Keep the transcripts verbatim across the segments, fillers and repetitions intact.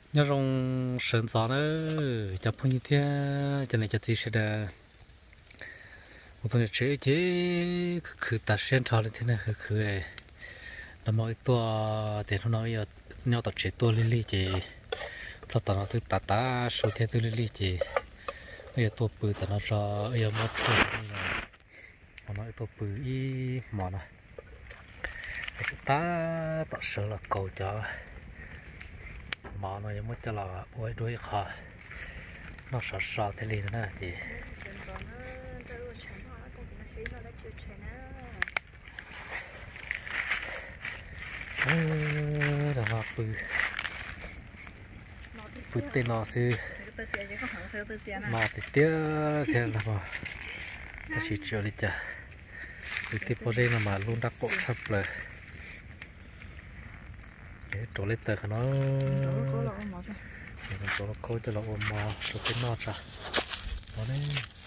nhớ rong sơn gió nữa chập phong như thế cho nên cho chị sẽ đờ một tuần chơi chứ cứ ta xem trò lên thế này cứ cứ ấy là mọi tua thì nó nói nhau tập chơi tua lili chị sau đó nó từ tata ta số theo từ lili chị bây giờ tua bự tao nó cho bây giờ mất chuột nó nói tua bự y mỏ này ta tạo sợ là cầu cho mỏ nó mới cho là bôi đuôi khó nó sợ sợ thế liền nữa chị ơ là mà bự bự tên nó sư mà thì tiếc thế là mà cái gì chưa đi chả bự tên bao đây là mà luôn đắc bộ sắpเลยđể trổ lên tờ nó mình trổ nó coi cho nó ôm mà trổ cái nọ ra đó đấy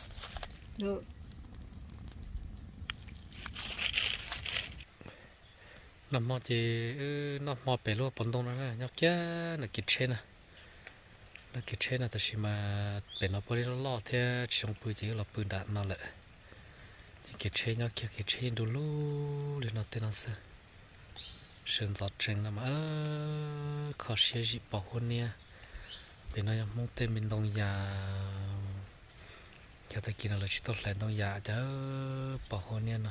làm mò chỉ nó mò bể luôn bận đông nó nhóc kia là kịch trên à là kịch trên là tại mà bể nó bơi nó lo theo trong bơi chỉ là bơi đạn nó lại kịch trên nhóc kia kịch trên đủ lu để nó tên nó sao sơn giọt trên là mà khó xé gì bảo hôn nha bể nó mong tên mình đông già cho tới kia là chỉ tốt lại đông già chứ bảo hôn nha nó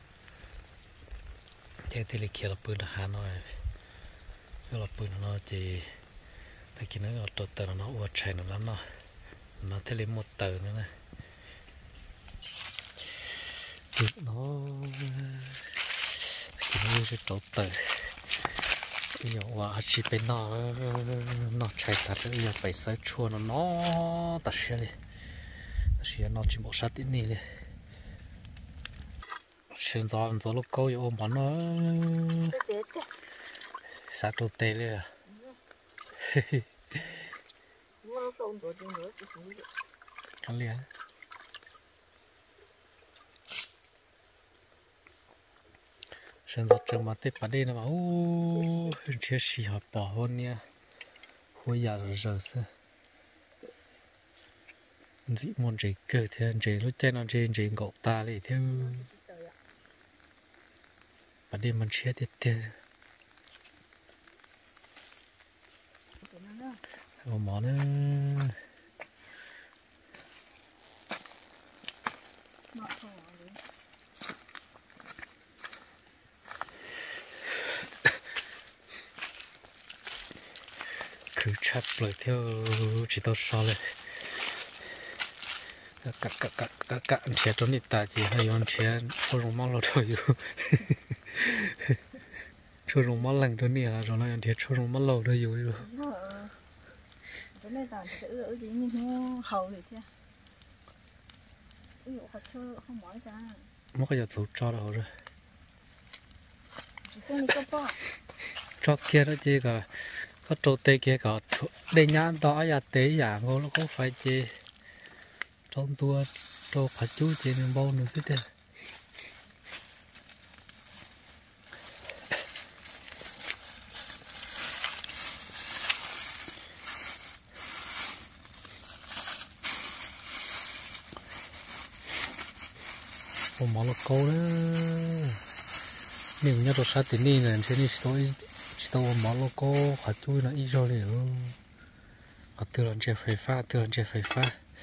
cái thì là kia là bơi là hà nội cái là bơi nó chỉ tại kia nó là trộn tờ nó uất chảy nó nó nó thế lấy một tờ nữa này nó kia nó sẽ trộn tờ bây giờว่าchỉ bên nó nó chảy thật bây giờ phải sấy chua nó nó thật sự đi sự nó chỉ một sát tí này đi sơn gió gió lúc câu yêu món nó sát trộn tê đi à con liền sơn giọt trường mà tết bắt đi nó bảo ô chưa xì họ bỏ hôn nha hôi giờ giờ sao dị môn chỉ cơ thì anh chỉ lúc trên anh chỉ chỉ gậu ta lại theo bắt đi mình chia tiết tiết ô món nữa cứ chặt lời theo chỉ tao soเลยcắt cắt cắt cắt cắt anh chia cho nít ta chỉ hay anh chia cho rồng máu rồiอยู่cho rồng máu lạnh cho nít là rồi anh chia cho rồng máu lâu rồiอยู่อยู่ cái này là sẽ ở gì mình hầu thì thế ví dụ họ chơi không mỏi ra mất cái giờ sụt cho đâu rồi cái này có cho kia đó chứ cả có trâu tê kia cả đây nhá đó ya tế giả ngô nó có phải chứ trong tua trâu phải chú chứ nên bao nữa chứ thế ôm máu lộc câu đó nếu như tôi sát đến đi này thì tôi chỉ tao ôm máu lộc câu phải chui nó ít rồi liệu có từ lần chơi phải pha từ lần chơi phải pha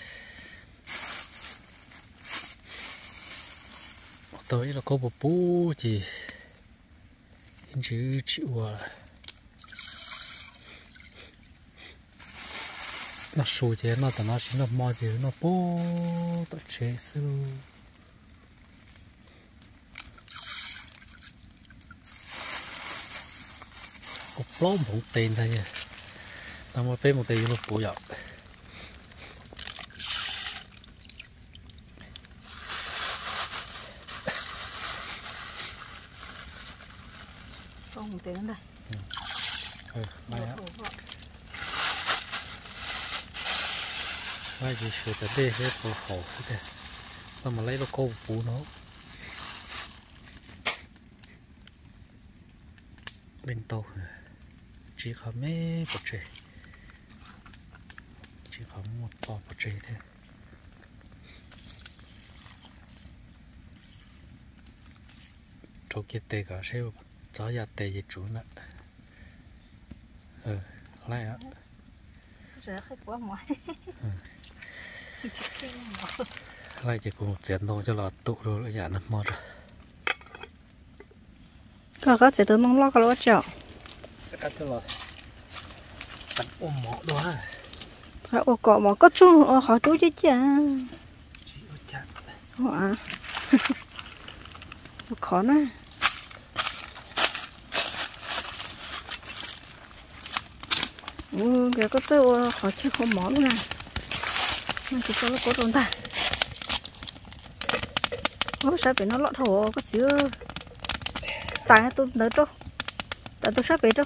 tới là có một bú gì hình chữ chịu à nó sôi chứ nó tao nó chỉ nó mò chứ nó bố tao chế sư một lỗ một tiền thôi nha tao mà phê một tiền nó bổ dọc con một tiền đây ừ mai á mai chỉ sửa tới đây hết khổ khổ thế tao mà lấy nó câu bú nó bên tàu chỉ có mấy bột trẻ chỉ có một bò một chế thế chỗ kia tê cả xíu chó nhà tê gì chủ nè ừ lại á sẽ khách quá ngoài lại chỉ cùng một chén thôi cho là tụ rồi lại giảm nó mọt rồi có có thể tôi mong lo cái lỗ chảo cắt cho là cắt ôm mỏ đó phải ô cọ mà có chung ô khó chú chứ chả chỉ có chặt hả khó nè ừ cái có chơi khó chơi không món nè mà chỉ có có tồn tại ô sao bị nó lọt thổ có xíu tại tôi đỡ trâu tại tôi sắp bị trâu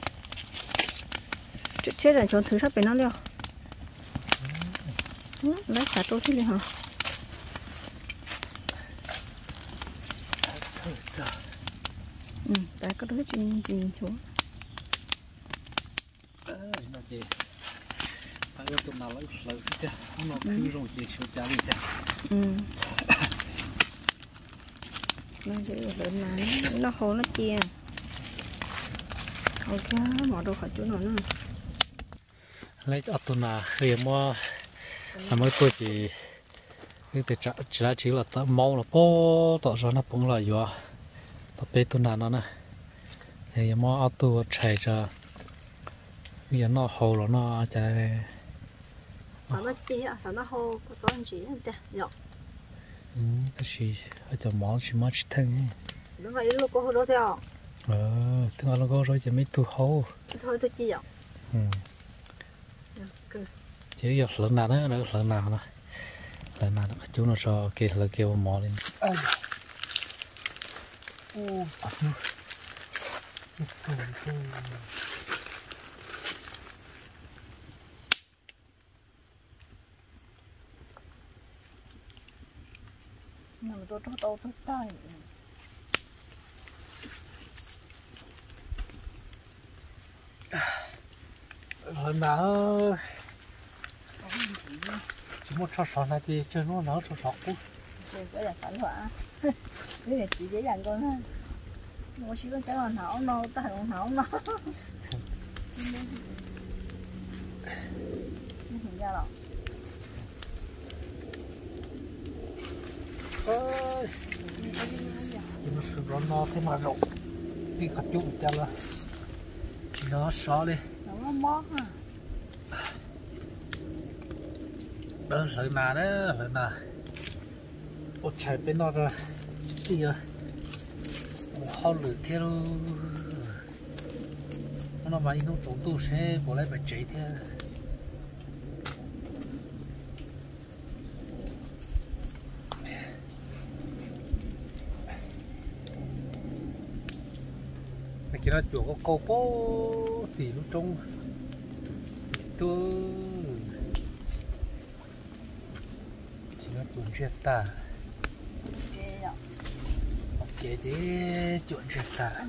chết rồi trốn thứ sắp bị nó liều lấy cả trâu thế này hả ừ tại có đứa chuyện gì xuống nó gì phải có tụi nào lấy lấy xí kia nó cứ rồi gì chịu trả đi kia ừ nó chỉ lớn này nó hồ nó chia ok mỏ đồ khỏi chỗ nào nữa lấy ở tụi nào thì mua làm mấy tôi chỉ cái để trả chỉ là chỉ là tao mau là po tao cho nó bung lại vừa tao bé tụi nào nó nè thì mua ở tụi chạy cho giờ nó hồ rồi nó chạy sao nó chia sao nó hồ có cho anh chị nè nhở ừ cái gì ở chỗ món chỉ món chỉ thằng đúng vậy lúc có hồ đó theo ờ tiếng anh nó có rồi chỉ mấy tụi hồ thôi tôi chia ừ chỉ giờ lần nào nữa nữa lần nào nữa lần nào nó chú nó cho kia là kêu mò lên ô nằm tôi tôi tôi tôi tay lần nào chỉ một trò sọ này thì chơi nó nó trò sọ cũ cái là sản phẩm cái này chỉ dễ dàng con ha một xíu con trái hoàn hảo nó ta hoàn hảo nó hình ra rồi ơi nó sự nó nó thế mà rộng đi khát chút cho là nó xó đi nó mót ha đó lần nào đó lần nào ô chạy bên đó rồi đi rồi một hao lửa theo nó mà nó tủ tu sẽ bỏ lại phải chạy theo cái nó chuột có câu bố thì lúc trong tôi chỉ nó chuột chết ta ok chứ chuột chết ta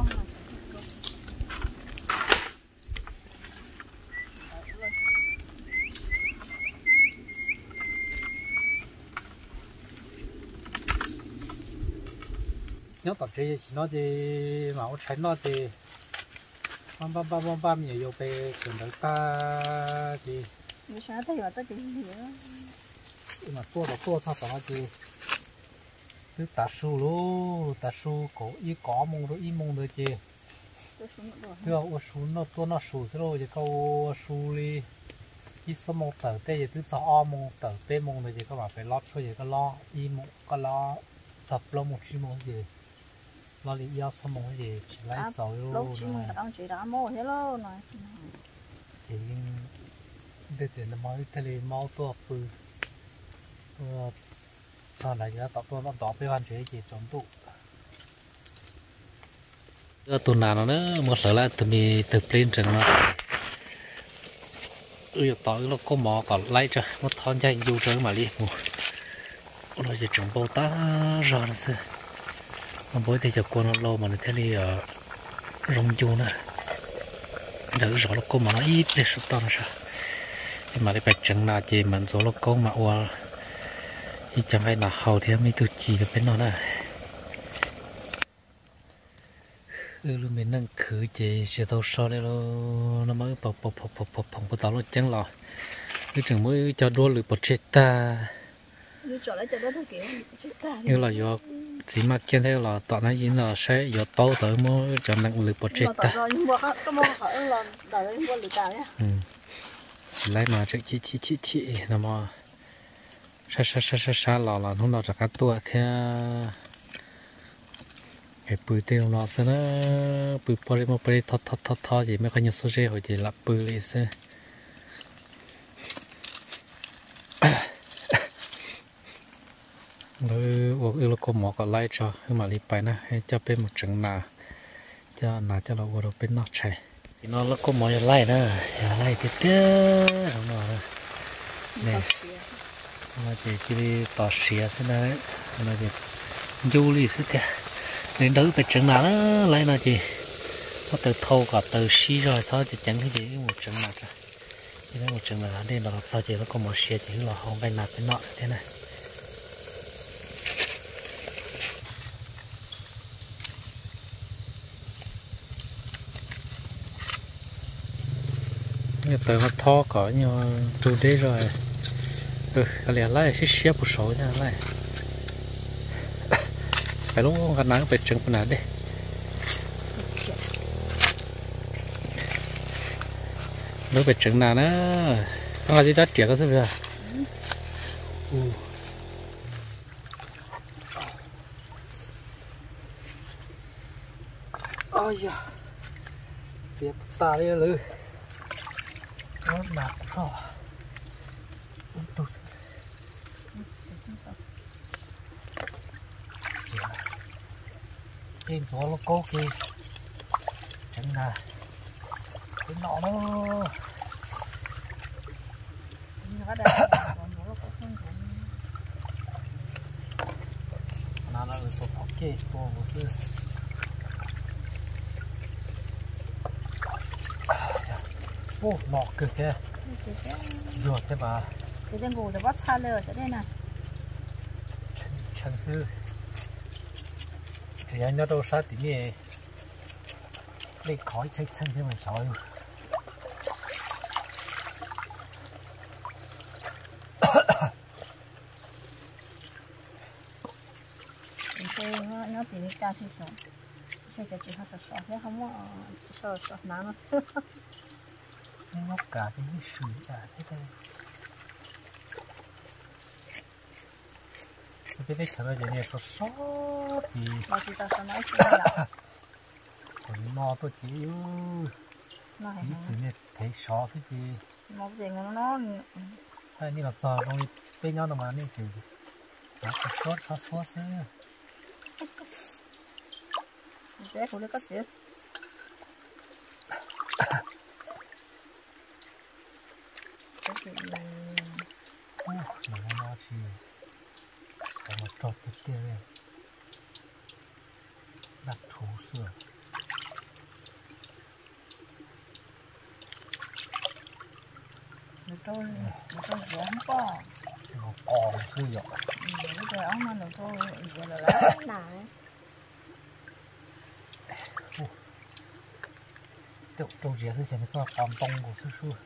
nhớ tập chơi chỉ nó thì mà nó tránh nó thì băm băm băm băm băm nhiều vô về chuẩn được ta thì vì sao thấy mà tới chuyện gì đó mà tua là tua sao sao thì cứ ta su luôn ta su cổ y có mông rồi y mông rồi chứ cứ ở su nó tua nó su rồi thì câu su đi y số mông tờ tê thì cứ cho o mông tờ tê mông rồi thì các bạn phải lót thôi thì có lo y mông có lo sập lo một chi mông gì lo đi yêu số mông gì chỉ lấy dầu luôn lúc chị mình đang chỉ đã mua thế luôn này chỉ để để nó mới thế này mau tua phư sau này nó tao nó tao phải hoàn chế chỉ chống tụ cái tuần nào nữa một lần là tụi mình tập lên trận mà ui tao nó có mỏ còn lấy cho một thon chạy du chơi mà đi nó chỉ trồng bao ta rồi là sao mà bữa thì chụp con nó lâu mà nó thế này ở rong chu nè đỡ rõ là có mỏ ít để sụt to là sao mà đi bạch trắng là chỉ mình số lô công mà ua thì chẳng hay là hầu thì mới tự chỉ được bên nó này ừ luôn mình đang khử chỉ sẽ tao so đây lo nó mới bọc bọc bọc bọc bọc bọc bọc tao nó trắng lò cái chừng mới cho đua lửa bột chết ta như là do chỉ mà kia theo là tao nói gì là sẽ do tao tới mới cho năng lửa bột chết ta lấy mà chỉ chỉ chỉ chỉ chỉ nó mà sa sa sa sa sa lò là nó là cả tua theo cái bự tiêu nó sẽ nó bự bò đi một bò đi thọ thọ thọ thọ gì mấy con nhớ số dễ hồi gì là bự liền sẽ rồi uống yêu có mỏ có lại cho nhưng mà điไปนะให้cho bên một trận nào cho nào cho nó uống bên nó chạy thì nó nó có mỏจะไล่นะอย่าไล่เตี้ยๆเอาหน่อยนี่nó chỉ chỉ tỏ xía thế này nó chỉ du lịch thế kia nên đỡ phải trận nào đó lại nó chỉ có từ thâu cả từ xí rồi sao thì chẳng cái gì một trận nào rồi thì đấy một trận nào đây là sao chỉ nó có một xía chỉ là không phải nạp cái nọ thế này từ nó thò cỏ nhưng từ đấy rồi ừ cái này lại xí xía một số nha lại phải lúc cái nắng phải trứng nào đi nó phải trứng nào nữa nó là gì đó trẻ có sao bây giờ ôi da xếp ta đi lư nó nặng rồi trên chỗ nó có kia chẳng là cái nọ nó nào là số học kia của một sư ô nọ cực kìa ruột thế bà cái chân gù để bắt xa lửa cho đây này chân sư thì anh nó đâu sát tí nhỉ lấy khói chết chân thế mà sỏi nó nó chỉ ca thì sỏi cái cái chỉ học sỏi thế không có sỏi sỏi nắng nó nó cả cái sủi cả thế đây cái đấy thật ra thì số số thì mà chúng ta sẽ nói chuyện là còn nó tôi chỉ chỉ chỉ này thấy số thôi chứ một gì nó nó hay như là giờ trong đi bên nhau mà nên chỉ nó có số số số chứ sẽ không được có gì cái gì nó nó chỉ còn một trò tiếp theo này đặt thủ sửa nó tôi nó tôi dễ không có nó còn sư dọ bây giờ ông nó tôi giờ là lá này chỗ chỗ dễ thì sẽ có còn tông của sư sư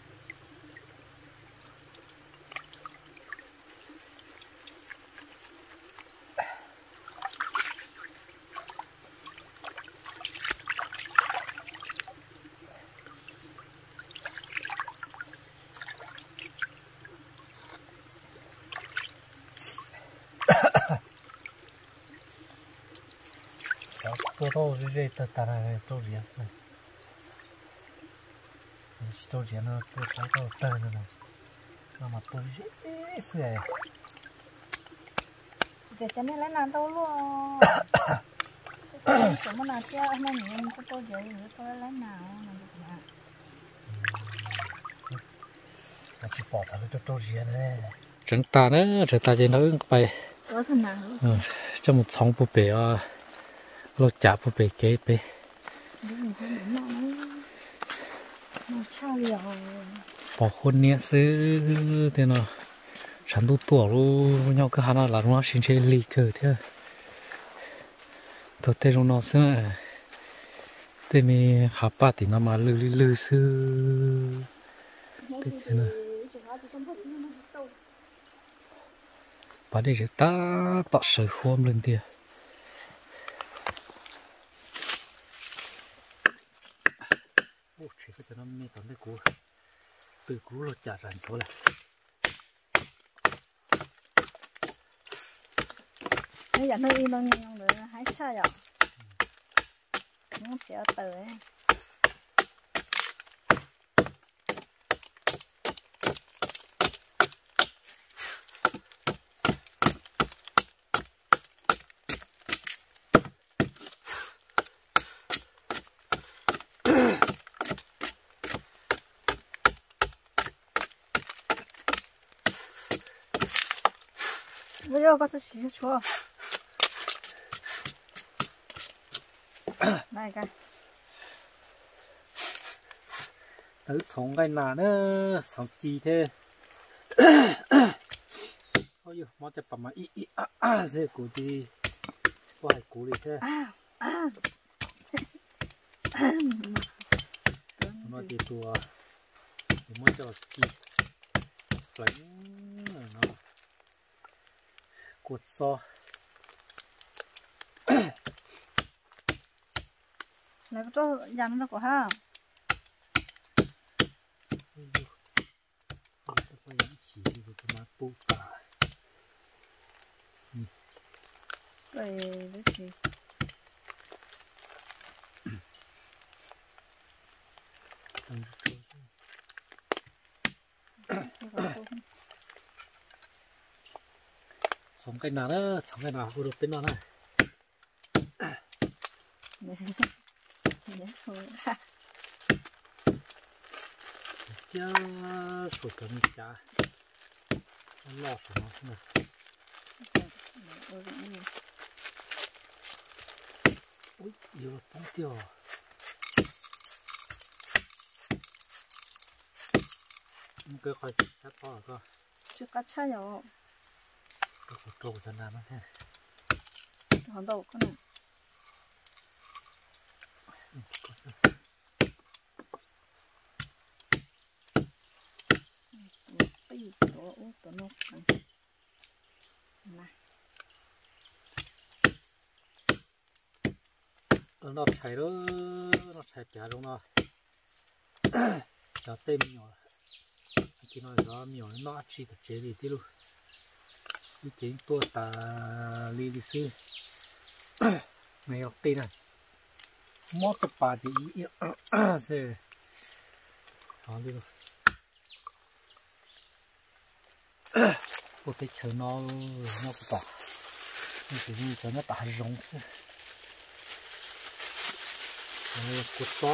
tôi đâu rồi rồi ta ta này tôi gì này tôi gì nó tôi thấy tôi tơ nữa này nó mà tôi gì thế để cho nên lấy nào đâu luôn số nào kia anh em mình có tôi gì tôi lấy nào mình được nào nó chỉ bỏ vào cái tôi gì này chúng ta nữa chúng ta chỉ nóiไป có thằng nào trong một sóng búp bê lô chả búp bê kế bê nó trao liều bỏ hôn nhé xứ thế nào sản tu tuổi luôn nhau cái hàng là nó xin chơi lì cờ thế tôi thấy nó xứ thế mi học ba thì nó mà lư lư lư xứ thế thế nào bà đây ta tạo sự khôn lên tiền ô chỉ có cho nó mi tóm cái cú từ cú lột chả rành chỗ này bây giờ nơi nó nhiều nữa hái xa rồi nó sẽ tới bây giờ có sự chỉ cho này cái tới sống cái nào nữa sống chi thế ôi giờ món chả bầm mà ít ít à à thế cú đi quay cú đi thế à à nó chỉ tua thì mới cho chi lấy nó cột so này cho dàn nó của ha sao vẫn chỉ được cái má tu cả rồi đấy gì sống cái nào đó sống cái nào cũng được bên đó này chứ sụt cái gì cả nó lọt vào nó này ui nhiều bông tiêu cái khoai sắt to cơ chưa cá chai rồi cái cột trâu cho nam thế hòn đầu con này bây giờ đó út đó nó này nó chạy đó nó chạy bẻ luôn nó cho tên nhỏ khi nói đó nhỏ nó chỉ tập chế gì tí luôn đi chế tôi ta đi đi xí này học tên này mót tập bà thì ý xe đó đi rồi có thể chờ nó nó có tỏ nhưng chỉ như cho nó tả rong xe rồi cột to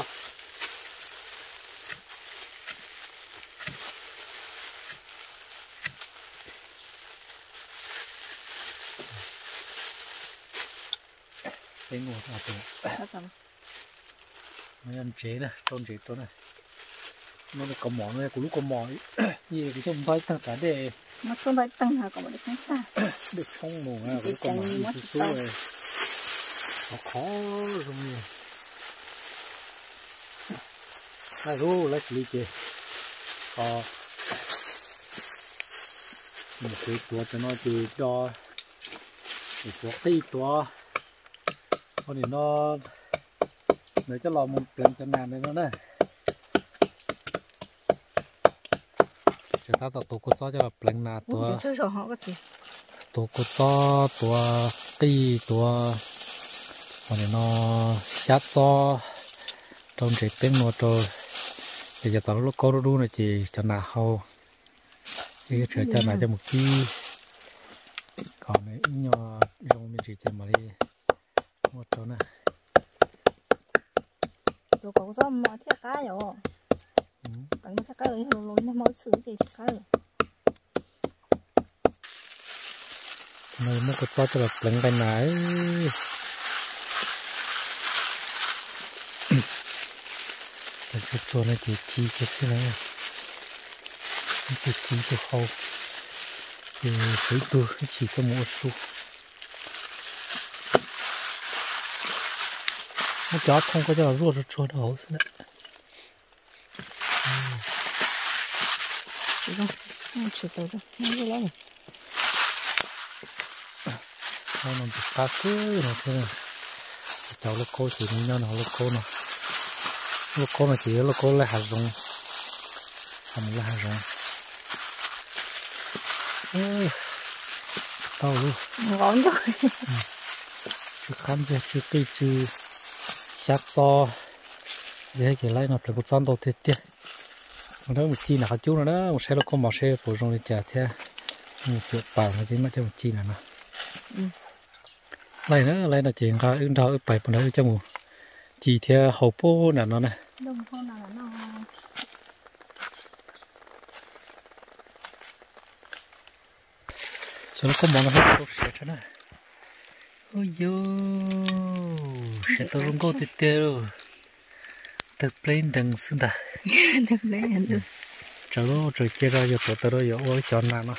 cái ngồi nào từ mấy anh chế này con chế tốt này nó được có mỏ này của lúc có mỏ gì cái trong tay thằng cả để nó trong tay tăng hả còn được không sao được không mỏ này cũng có mỏ gì số này nó khó rồi nhiều ai rô lấy lý chế có một cái tua cho nó thì cho một cái tí tua con thì nó để cho lò một lần cho nàn này nó này chúng ta tạo tổ cột gió cho là lần nào tua tổ cột gió tua tí tua con thì nó sát gió trong trái tiếng nó rồi bây giờ tao lúc có đu này chỉ cho nào hậu cái chuyện cho nào cho một ký còn này nhỏ trong mình chỉ cho mà đi một chỗ này tôi có sao mà thiết cá rồi bằng thiết cá rồi luôn luôn mới xử thì thiết cá rồi này nó có cho là lần cái này cái chỗ này thì chi cái gì này chỉ chỉ cho hậu thì thấy tôi chỉ có một số nó chó không có cho ruột cho nó hậu nữa chỉ không không chỉ tao đâu không có lắm nó nó bị phá cứ nó thế này cháu lúc cô chỉ nên nó lúc cô nó lúc cô nó chỉ lúc cô là hạt rong hạt là hạt rong tao luôn ngon rồi chú khám ra chú cây chú sát so để chỉ lấy nó phải có chọn đầu thế chứ mà đó một chi nào chú nó đó một xe nó có một xe phổ thông để trả thế một triệu bạc nó chỉ mất cho một chi nào nó lấy nữa lấy là chỉ ra ứng đào ứng bảy phần đấy cho một chỉ theo hậu phố là nó này đông không nào là nó cho nó có món nó hết sạch cho nó ôi yo sẽ tao không có tiết tiêu được lên đằng xương ta được lấy ăn được cháu nó rồi kia ra giờ tao đó giờ ôi chọn nào nó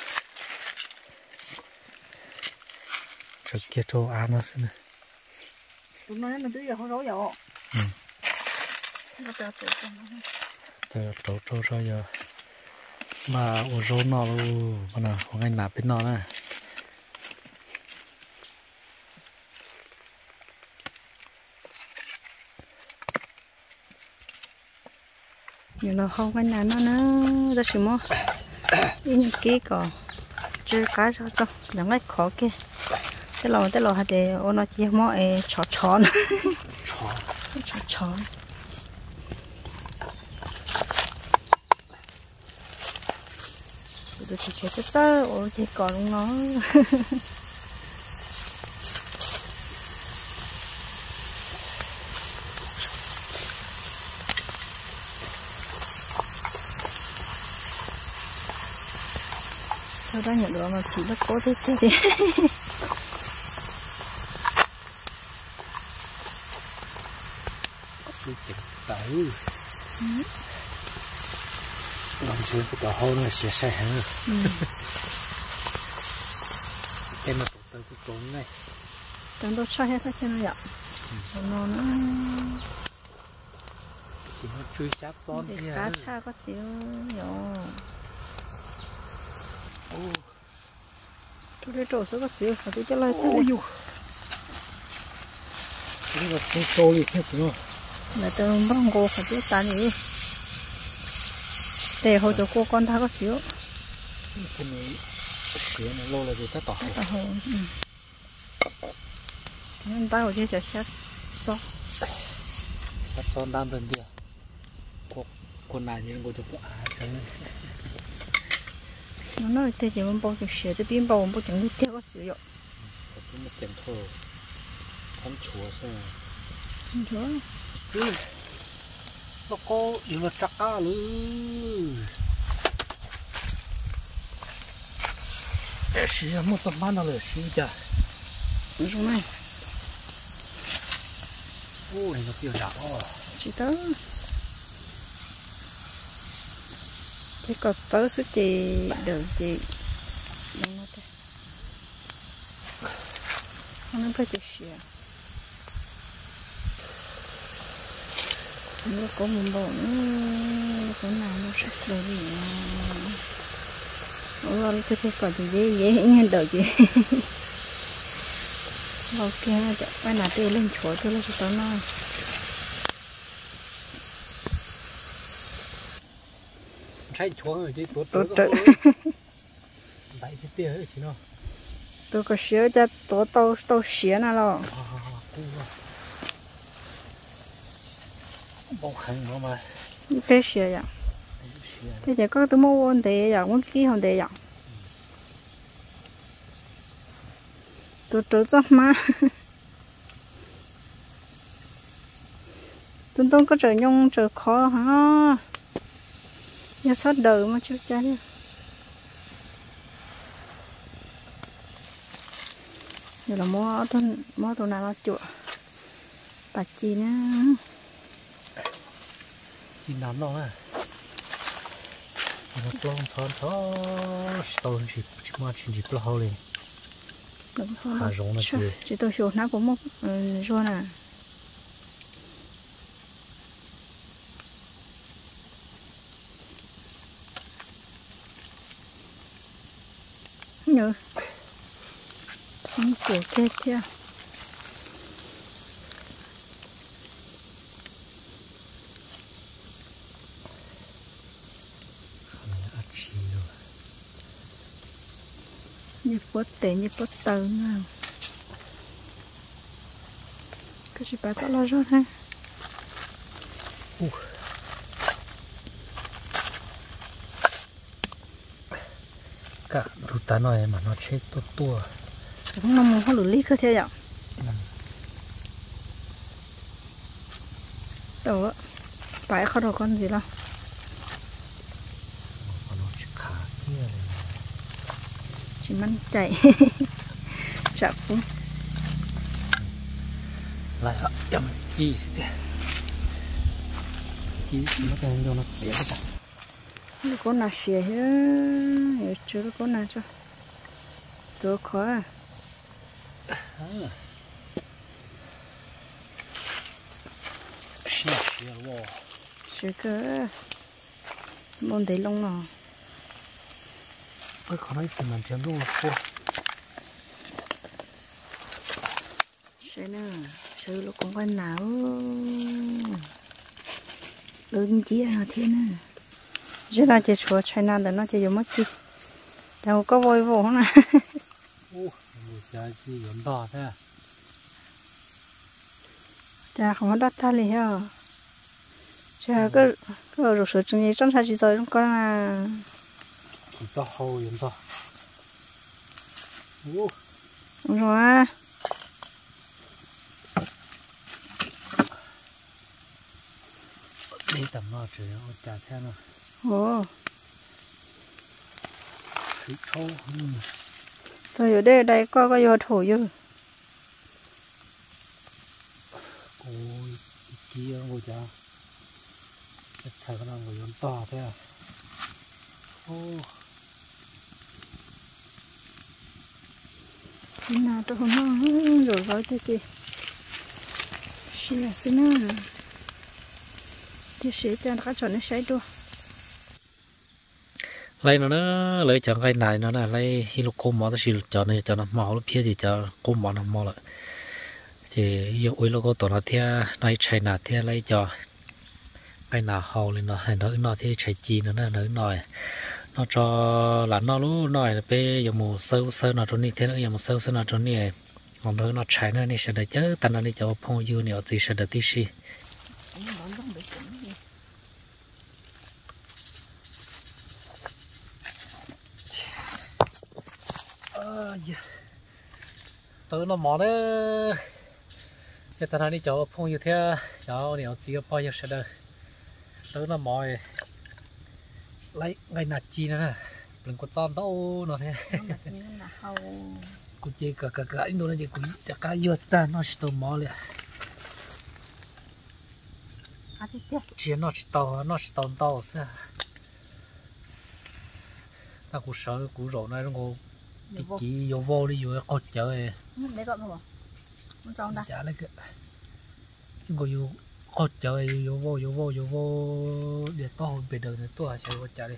rồi kia cho ăn nó xin tụi nó nó tự giờ không rối rồi ừ nó tự tự tao trâu trâu ra giờ mà ô rô nó luôn mà nào hôm nay nạp bên nó nè nhiều là không cái nào nó nó ra xí mò đi những cái còn chơi cá cho cho chẳng ai khó kia thế là thế là hạt để ô nó chỉ mò ấy chó chó chó chó chó tôi chỉ chơi tất tất ô thì còn nó tôi đã nhận được mà chỉ nó cố thế thế đi tới làm chuyện của tao hôn là sẽ sai hả cái mà tụi tao cái cống này tao đâu sai hết cho nó vậy nó nó chỉ nó chui sáp con gì cá cha có xíu nhỏ tôi đi trổ số có xíu phải tôi cho lại tôi đi cái là không trôi đi hết rồi là tôi bắt cô phải biết tán gì để hồi cho cô con ta có xíu cái này xíu nó lâu là gì ta tỏ ta hồi nên ta hồi chơi cho sát cho ta son đam lên đi cô con này thì cô cho cô à chơi nó nói thế chỉ muốn bao nhiêu xe thì biến bao bao chẳng biết theo có xíu rồi cũng một tiền thô không chúa sao không chúa chứ nó có những là chắc á luôn xí một trăm ba nó là xí chả cái số này ô này nó kiểu đặc à chỉ tớ thế còn tớ sẽ chỉ được gì đúng không thế không phải chỉ xìa nó có một bộ cái nào nó sắp được gì ôi tôi thấy còn gì dễ dễ nghe đầu gì ok cái nào tôi lên chỗ tôi lên chỗ nó sai chúa rồi chứ tôi tôi tôi bảy cái tia ấy chứ nó tôi có sửa cho tôi tôi tôi sửa nó rồi bông hành nó mà cái sửa vậy thế chỉ có tôi mua vấn đề vậy muốn ký vấn đề vậy tôi trốn cho má tôi tôi có trở nhung trở khó hả nhà sát đời mà chưa chán giờ là mua tôi mua tôi nào nó chua bà chi nữa chi nắm nó à nó plong thon thon tao chỉ chỉ mà chỉ chỉ plong lên hà rong nó chỉ chỉ tôi show nó cũng một rồi nè nhớ không của kia kia như bớt tệ như bớt tờ nào cái gì bà tao lo rồi ha cả tụt ta nói mà nó chết tốt tua không nằm muốn không lử lý cơ theo vậy đâu á phải không đâu con gì đâu nó chỉ khá kia chỉ mang chạy chặt cũng lại ạ chậm chi thế chi nó đang cho nó dễ cái nó có nào xìa hết chưa có nào cho tôi khó à xìa xìa wow xìa cơ môn thấy lông nào ơi khó nói thì mình chém luôn là cô xìa nè xìa lúc cũng quan nào lớn chí nào thiên nè giờ là chỉ chùa China để nó chỉ dùng mất chi đâu có vui vô không nè ô trời chi giống đỏ thế à chả không có đắt ta liền hả chả cái cái rồi sửa chừng gì trong sao chỉ rồi trong con là chỉ to hôi giống đỏ ô đúng rồi đi tầm nó trời ơi chả thế nào ồ thấy trâu tôi ở đây đây có cái vô thổ dư ôi kia ngồi chả thật sự nó ngồi giống to thế à ô nào tôi không nói rồi rồi thế chị xí xin à thì sẽ cho nó cho nó sấy đua lấy nó nữa lấy chẳng cái này nó là lấy hi lục cô mỏ thì cho này cho nó mỏ lúc kia thì cho cô mỏ nó mỏ lại thì yêu ơi nó có tổ nó theo nói chạy nạt theo lấy cho cái nào hầu lên nó hay nó nó thì chạy chi nó nó nói nó cho là nó lúc nói về giờ một sâu sâu nó trong này thế nữa giờ một sâu sâu nó trong này còn đó nó chạy nó này sẽ được chứ ta nó đi cho phong yêu nhiều gì sẽ được tí gì tớ nó mỏ đấy giờ ta nói đi cho phong yêu thế cho nhiều gì bao nhiêu sẽ được tớ nó mỏ lấy ngày nạt chi nữa nè đừng có tròn đâu nó thế cũng chỉ cả cả cả anh nói gì cũng chỉ cả yêu ta nó chỉ tao mỏ liền chỉ nó chỉ tao nó chỉ tao tao sao ta cũng sợ cũng rồi này nó ngô cái chỉ vô vô đi vô cột chơi để gọi không không tròn ta chả lấy cái cái ngô vô cột chơi vô vô vô vô vô vô để to hơn bây giờ này to chơi cột chả đi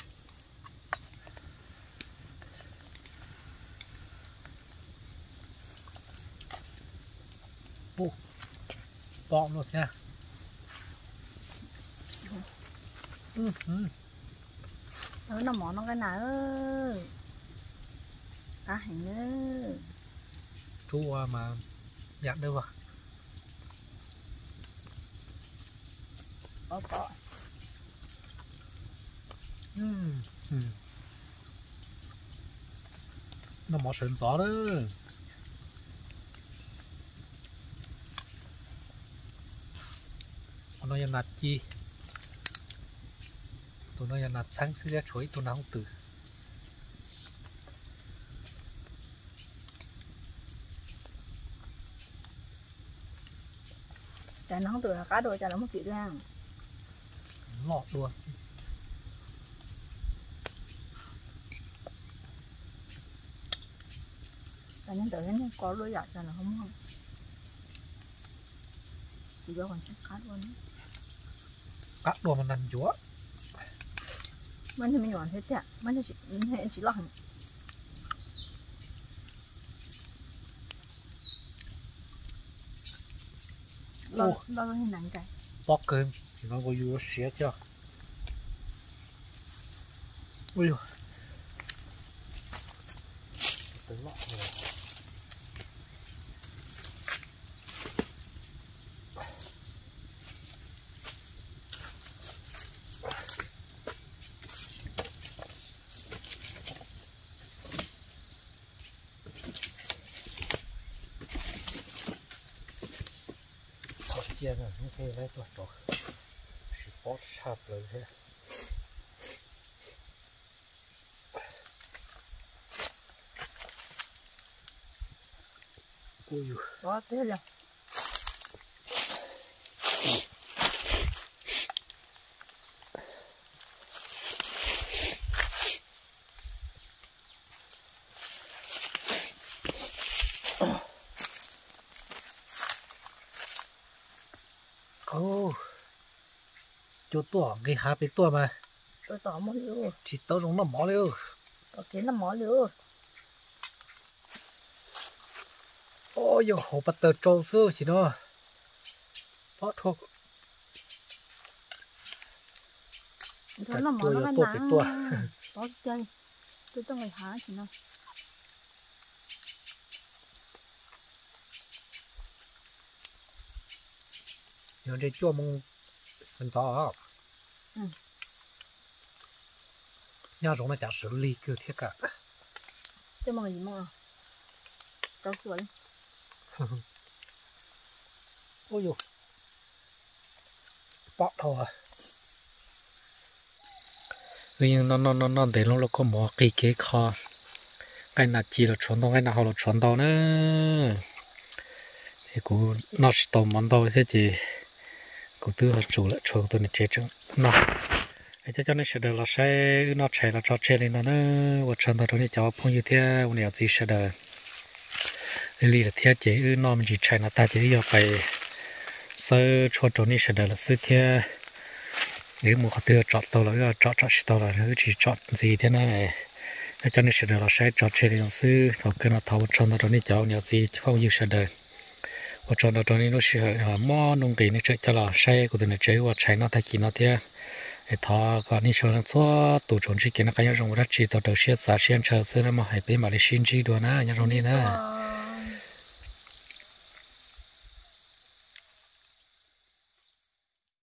ô bom luôn nha ừ ừ nó mỏ nó cái nào cá hành nữa chua mà dặn đâu vào có có ừm ừm nó mỏ sườn gió đó nó là nạt chi tụi nó là nạt sáng sẽ ra chuối tụi nó không từ chả nó không từ cá đồ chả nó một kỹ ra lọt luôn cái nhân tới nhân có lối giải cho nó không không chỉ do còn chắc cắt luôn cắt đồ mà nằm chúa mình thì mình nhọn hết ạ mình thì chỉ mình chỉ lo lo lo lo hình nặng cái bóc cơm thì nó có vô xé cho ui dồi tới lọ rồi chia rồi không thấy lấy tuột rồi chỉ bót sạt rồi thế ui dồi đó thế là ô chỗ tua cái há bị tua mà tôi tỏ một liều chỉ tao giống nó mỏ liều có kiến là mỏ liều ôi dồi hổ bắt tờ trâu xưa chỉ nó bót thuộc tôi là mỏ nó cái nắng có chơi tôiต้องไปหาสินะ nhưng đây chua mông mình to ừ. nhà giống nó chả xử lý cứ thế cả chua mông gì mông à cháu sủa đi ôi dồi bót thôi à nhưng nó nó nó nó để nó có mỏ cây kế kho cái nào chỉ là chuẩn đâu cái nào họ là chuẩn đâu nữa thì cũng nó chỉ tàu món đâu thế thì cũng tư hợp chủ lại chuồng tôi này chế chứ nó cái cho cho nên sẽ được là sẽ nó chạy là cho chơi lên nó nữa và chân tao này cháu phong như thếวันนี้chỉ sẽ được lý là thế chế nó mình chỉ chạy là ta chỉ giờ phải sơ cho chỗ này sẽ được là sơ thế nếu một cái tư chọn tàu là chọn chọn tàu là nó chỉ chọn gì thế này cái cho nên sẽ được là sẽ chọn chơi lên sư rồi cái nó thầu chân tao này cháu nhiều gì phong như sẽ được và cho nó cho nên nó sẽ mò nông kỳ này chơi cho là say của tụi này chơi và chạy nó thay kỳ nó thế để thọ còn đi chơi nó cho tụ trốn chỉ kia nó cái nhau trong rất chỉ tàu đầu xe xả xe chờ xưa nó mà hay bị mà đi xin chỉ đùa na nhau trong này na